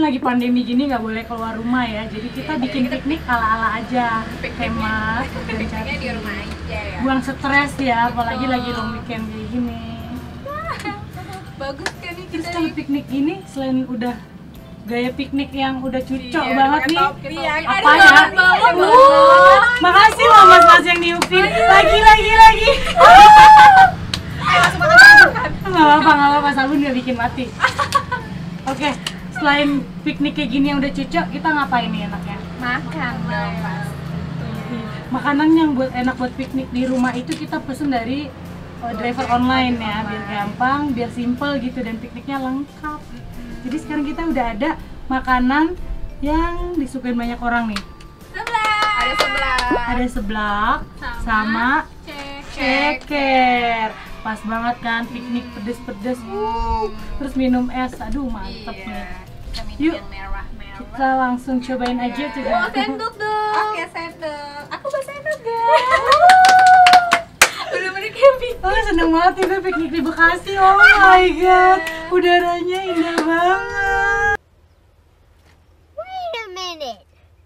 lagi pandemi gini nggak boleh keluar rumah ya, jadi kita bikin piknik ala-ala aja, hemat dan Pikniknya di rumah aja ya. buang stres ya, apalagi lagi long weekend kayak gini. Bagus kan nih Terus kita kalau nih. piknik ini selain udah gaya piknik yang udah cucok Iya, banget pakai nih, topi. Iya, apa aduh, ya? banget banget. Makasih loh mas yang diupin. Lagi. Langsung makan. Nggak apa-apa, sabun nggak bikin mati. Oke, selain piknik kayak gini yang udah cucok, kita ngapain nih enaknya? Makan dong pasti. Makanan yang enak buat piknik di rumah itu kita pesen dari driver online ya, biar gampang, biar simple gitu dan pikniknya lengkap. Jadi sekarang kita udah ada makanan yang disukain banyak orang nih. Ada sebelah. Ada seblak sama ceker. Pas banget kan, piknik pedes-pedes. Terus minum es, aduh mantep nih. Iya. Kita minum Yuk. yang merah. Kita langsung cobain aja tuh. Oh, sendok dong. Oke, sendok. Aku mau sendok, guys. Bener-bener kayak piknik. Oh seneng banget nih gue piknik di Bekasi. Oh my god, udaranya indah banget. Wait a minute.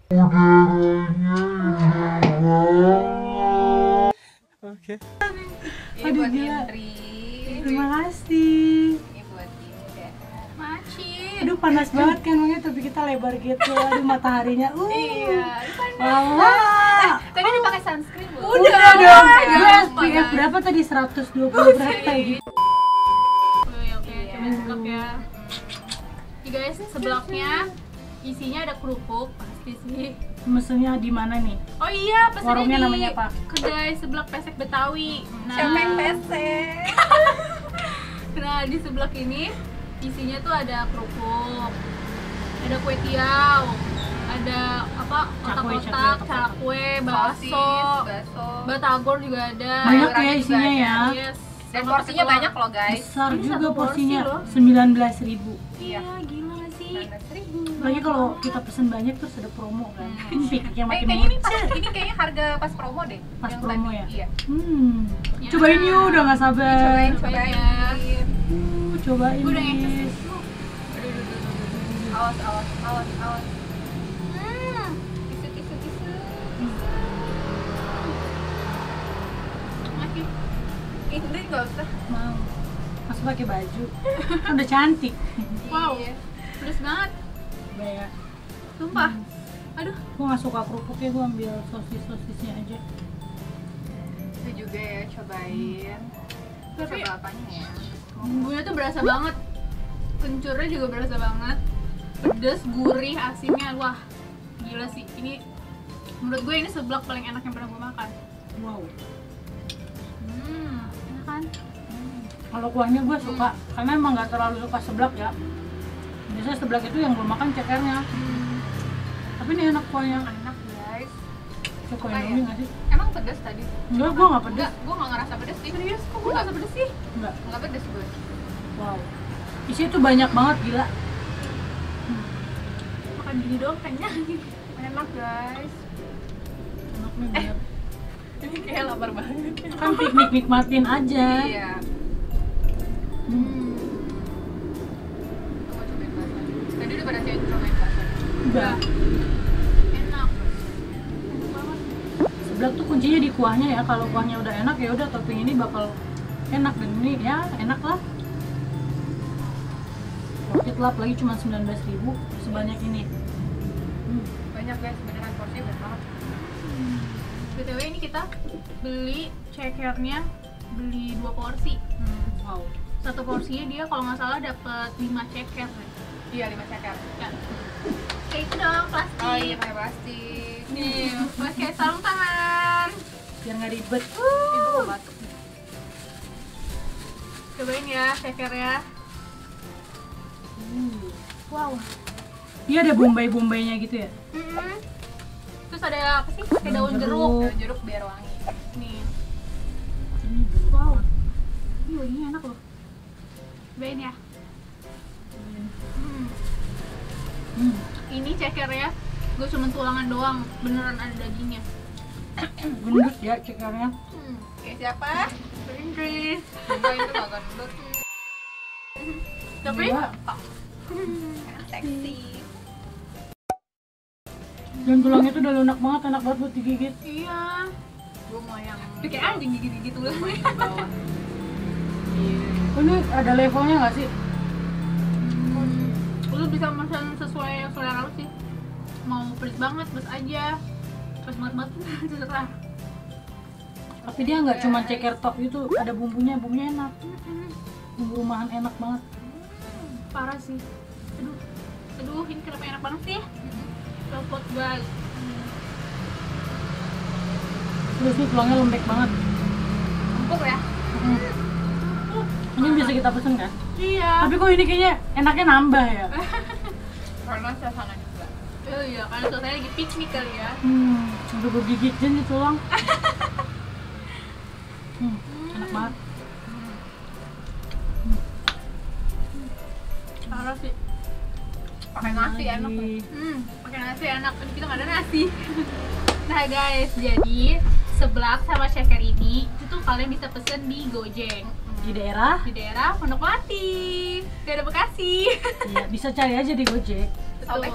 Oke. Ini Aduh, buat gila. Indri. Terima kasih. Ini buat Dinda. Maci. Aduh panas banget kan makanya tapi kita lebar gitu. Aduh mataharinya. Iya, ini Wah. tadi dipakai sunscreen belum? Udah dong. Ya, Gue lupa, SPF guys. berapa tadi? 120 berapa gitu. Oke, coba seblak ya. Nih guys, seblaknya isinya ada kerupuk pasti sih. Mesennya di mana nih? Oh iya, pesannya Warungnya di namanya apa? kedai seblak pesek Betawi. Siapa yang pesek? Nah, di seblak ini isinya tuh ada kerupuk, ada kue tiaw, ada apa otak-otak, cakwe, bakso, Bakso. batagor juga ada. Banyak ya Sayurannya isinya juga ya. Yes. Dan sama porsinya pakai banyak telur. loh, guys. Besar Ini juga satu porsi porsinya. loh. 19.000. Iya, gila gak sih? 19.000. Lagi kalau kita pesen banyak terus ada promo kan. Pikniknya makin Kayaknya murah. ini kayaknya harga pas promo deh. Pas yang promo tadi. ya? Iya. Ya. Cobain yuk, udah gak sabar. Cobain. Cobain Gue udah nih. ngecek. Awas. Tisu. Masih. Indri nggak usah. Mau. Masa pakai baju? Kan udah cantik. Wow, Iya. pedes banget, Kayak sumpah. Aduh, gue gak suka kerupuknya, gue ambil sosis-sosisnya aja. Itu juga ya, cobain. Tapi- Coba apanya ya? bumbunya tuh berasa banget, kencurnya juga berasa banget, pedes, gurih, asinnya, wah, gila sih. Ini menurut gue ini seblak paling enak yang pernah gue makan. Wow. Enak kan? Kalau kuahnya gue suka, karena emang gak terlalu suka seblak ya. Biasanya seblak itu yang gue makan cekernya. Tapi ini enak kuahnya. Enak, guys. Suka Apa Indomie ya? gak sih? Emang pedes tadi? Enggak, gue gak pedes. Enggak, gue nggak ngerasa pedes sih. Serius, kok gue ngerasa pedes sih? Enggak. Nggak pedes gue. Wow. Isinya tuh banyak banget, gila. Makan gini doang kenyang. Enak, guys. Enak nih bener. Ini kayak lapar banget. Kan piknik nikmatin aja. Iya. Coba cobain bakso. Tadi udah pada saya cobain bakso. Udah. Enak. Enak banget. Seblak tuh kuncinya di kuahnya ya. Kalau kuahnya udah enak ya udah topping ini bakal enak dan ini ya enak lah. Worth it lah, apalagi cuma 19.000 sebanyak ini. Banyak, guys, beneran porsinya banyak banget. BTW ini kita beli cekernya, beli 2 porsi. Wow. Satu porsinya dia kalau nggak salah dapat 5 ceker. Iya, 5 ceker. Ya. Kayak itu dong, plastik. Oh iya, pakai plastik. Nih, pakai sarung tangan. Biar nggak ribet. Ibu mau batuk. Cobain ya cekernya. Wow. Iya ada bombay-bombaynya gitu ya. Terus ada apa sih? Kayak daun Daun jeruk. Daun jeruk biar wangi. Nih. Ini jeruk. Wow. Ini wanginya enak loh. Cobain ya. Ini cekernya gue cuma tulangan doang, beneran ada dagingnya. Gendut ya cekernya. Kayak siapa? Inggris. Enggak, itu gak gendut. Tapi Iya. Seksi. Dan tulangnya tuh udah lunak banget, enak banget buat digigit. Iya. Gue mau yang Tapi kayak anjing gigit-gigit tuh. bawah. Oh, ini ada levelnya nggak sih? Lu bisa pesan sesuai selera lu sih. Mau pedes banget, pedes aja. Pedes banget, terserah. Tapi dia nggak cuma ceker tok gitu, ada bumbunya enak. Bumbu rumahan enak banget. Parah sih. Aduh, ini kenapa enak banget sih? Copot guys. Terus nih tulangnya lembek banget. Empuk ya? Ini bisa kita pesen kan? Iya. Tapi kok ini kayaknya enaknya nambah ya? Karena suasana juga. Oh iya, karena suasana lagi piknik kali ya. Udah gue gigitin nih tulang. Enak banget. Parah sih. Pakai nasi enak. Pakai nasi enak. Ini kita nggak ada nasi. Nah guys, jadi seblak sama shaker ini itu kalian bisa pesen di Gojek Di daerah? di daerah Pondok Melati, daerah Bekasi. Iya, bisa cari aja di Gojek. Sobek.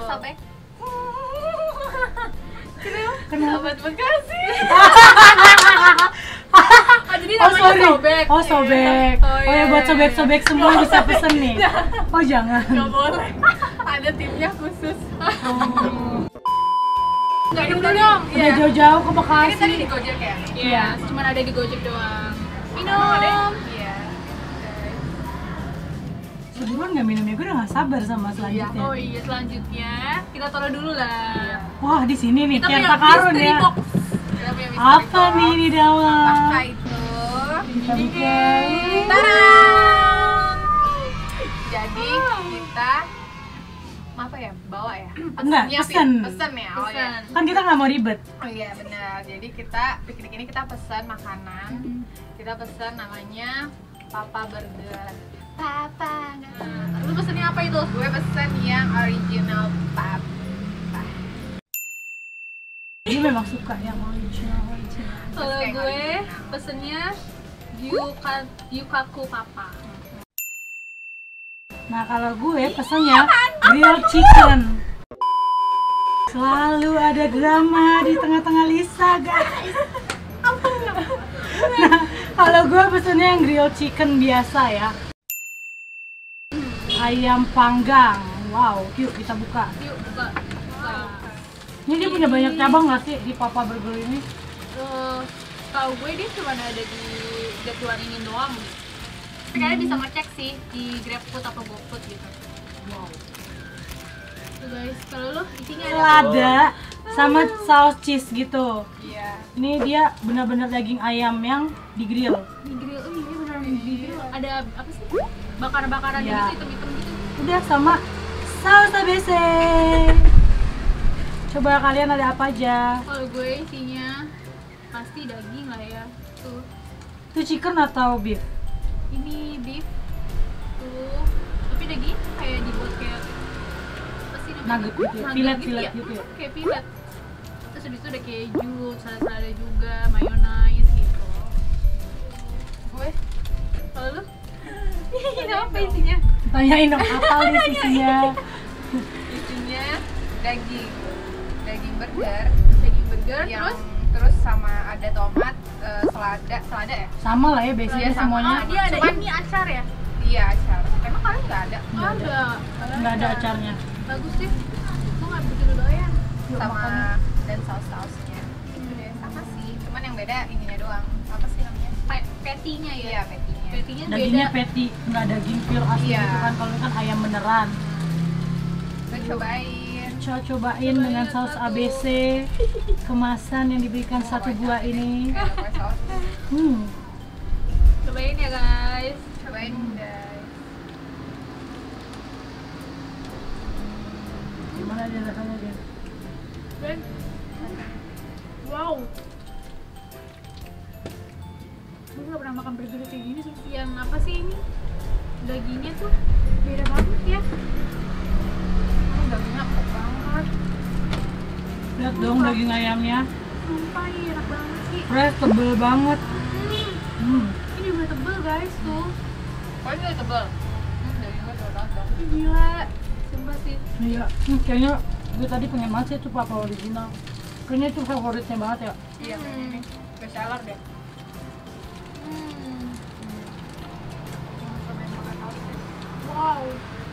Kenapa? Sahabat Bekasi. Oh, jadi Oh namanya sorry. sobek. Oh sobek. Oh, Oh ya buat sobek-sobek semua bisa pesen nih. Oh jangan. Gak boleh. Ada timnya khusus. Nggak ini udah dong. Udah jauh-jauh ke Ini tadi Bekasi. di Gojek ya? Iya, cuma ada di Gojek doang. Emang ada? Minum. Iya. Sebulan nggak minumnya, gue udah nggak sabar sama selanjutnya. Oh iya, selanjutnya kita taruh dulu lah. Wah di sini nih, Kita kayak punya karun mystery ya. box. Kita punya mystery Apa box. nih di dalam? Apakah itu? Kita buka. Tara! Jadi kita apa ya? Bawa ya? Enggak, pesen. Pesen ya? Oh ya. Pesan. Kan kita nggak mau ribet. Oh iya benar. Jadi kita piknik ini kita pesan makanan. Kita pesan namanya Papa Burger. Papa. Lu pesennya apa itu? Gue pesan yang original Papa. Dia memang suka yang original. Kalau kayak gue original. pesennya Yukaku Papa. Nah kalau gue pesennya grilled chicken. Selalu ada drama di tengah-tengah Lisa guys. Nah kalau gue pesennya yang grilled chicken biasa ya. Ayam panggang. Wow, yuk kita buka. Yuk buka. Ini dia punya banyak cabang nggak sih di Papa Burger ini? Tahu gue dia cuma ada di Jatiwan ini doang. Tapi kalian bisa ngecek sih di GrabFood atau GoFood gitu. Wow. Tuh guys, kalau lu isinya ada Lada sama saus cheese gitu. Iya. Ini dia benar-benar daging ayam yang di grill. di grill. Oh iya beneran di grill. Ada apa sih? Bakar-bakaran Iya. gitu, hitam-hitam gitu. Udah sama saus ABC. Coba kalian ada apa aja? Kalau gue isinya pasti daging lah ya. Tuh, Itu chicken atau beef? ini beef. Tuh, tapi daging kayak dibuat kayak apa sih namanya? Nugget gitu ya? Nugget Filet-filet ya? gitu ya? Kayak filet. Terus habis itu ada keju, salad-salad juga, mayonnaise gitu. Gue Kalau lu? Ini apa isinya? Tanyain dong apa nih isinya? isinya daging burger Daging burger, yang terus sama ada tomat, selada ya? Sama lah ya biasanya Iya, sama. semuanya. oh, dia ada Cuman- ini acar ya? Iya acar. Emang kalian nggak ada? Nggak ada. Nggak ada acarnya. Bagus sih. Gue nggak begitu doyan. Yuk, Sama makan. dan saus-sausnya. Itu deh sama sih. Cuman yang beda ininya doang. Apa sih namanya? Patty-nya ya. Iya patty-nya. Patty-nya Dagingnya beda. patty, nggak daging pure asli Iya. gitu kan. Kalau ini kan ayam beneran. Kita cobain. Cobain dengan saus ABC kemasan yang diberikan satu buah ini. Nggak pakai saus. Cobain ya guys. Cobain guys. Gimana dia rasanya dia? Ben. Wow. Gue gak pernah makan burger kayak gini sih. Yang apa sih ini? Dagingnya tuh beda banget ya. Dagingnya empuk banget. Lihat dong daging ayamnya, Sumpah ini enak banget sih. fresh, tebel banget. Ini udah tebel guys tuh. Kok ini tebel? Daging gue tebel banget dong. Ih, gila. Sumpah sih. Iya, kayaknya Gue tadi pengen banget sih tuh Papa original. Kayaknya itu favoritnya banget ya. Iya, ini best seller deh. Wow.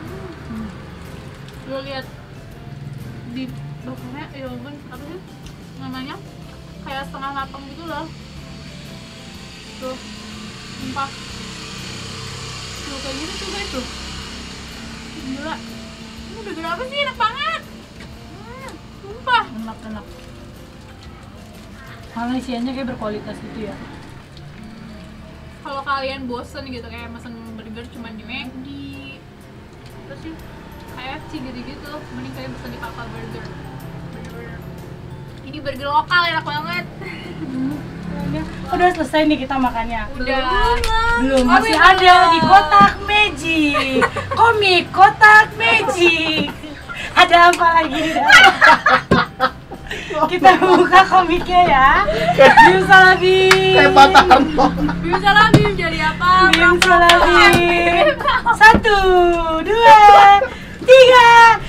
Lo lihat di bahannya, ya ampun, apa sih namanya? Kayak setengah matang gitu loh. Tuh, sumpah. Tuh kayak gitu tuh guys tuh. Gila. Ini udah berapa sih, enak banget. Sumpah. Enak. Malah isiannya kayak berkualitas gitu ya. Kalau kalian bosen gitu kayak mesen burger cuma di McD, terus sih KFC gitu-gitu, mending kalian pesen di Papa Burger. Bener-bener. Ini burger lokal enak banget. Udah selesai nih kita makannya. Udah. Belum, masih ada di kotak magic. Komik kotak magic. Ada apa lagi di dalam? Kita buka komiknya ya. Bim Salabim. Kayak patah armong. Bim Salabim jadi apa? Bim Salabim. 1, 2, 3.